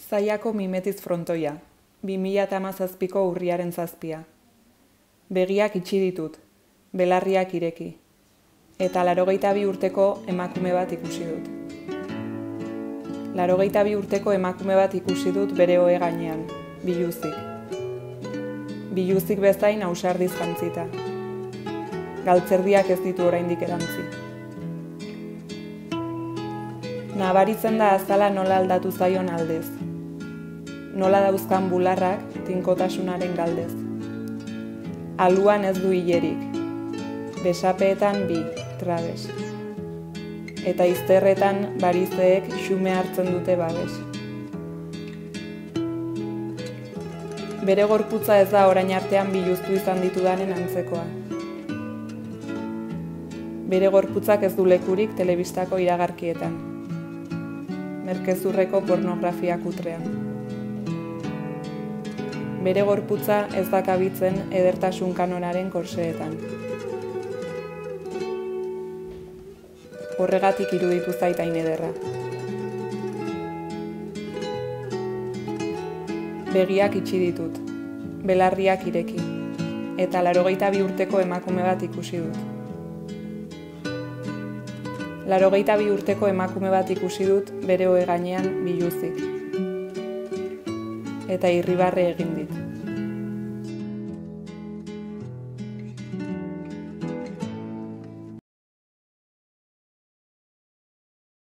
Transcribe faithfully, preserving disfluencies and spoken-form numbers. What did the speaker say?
Zaiako mimetiz frontoia, bi mila hamazazpiko urriaren zazpia. Begiak itxi ditut, belarriak ireki, eta laurogeita bi urteko emakume bat ikusi dut. Laurogeita bi urteko emakume bat ikusi dut bere ohe gainean, biluzik. Biluzik bezain ausardiz jantzita. Galtzerdiak ez ditu oraindik erantzi. Nabaritzen da azala nola aldatu zaion aldez. Nola dauzkan bularrak tinkotasunaren galdez. Aluan ez du hilerik, besapeetan bi, trabes. Eta izterretan barizeek xume hartzen dute babes. Bere gorputza ez da orain artean biluztu izan ditudanen antzekoa. Bere gorputzak ez du lekurik telebistako iragarkietan. Merkezurreko pornografia kutrean. Bere gorputza ez da kabitzen edertasun kanonaren korseetan. Horregatik iruditu zait hain ederra. Begiak itxi ditut, belarriak ireki, eta laurogeita bi urteko emakume bat ikusi dut. Laurogeita bi urteko emakume bat ikusi dut bere ohe gainean biluzik. Eta irribarre egin dit.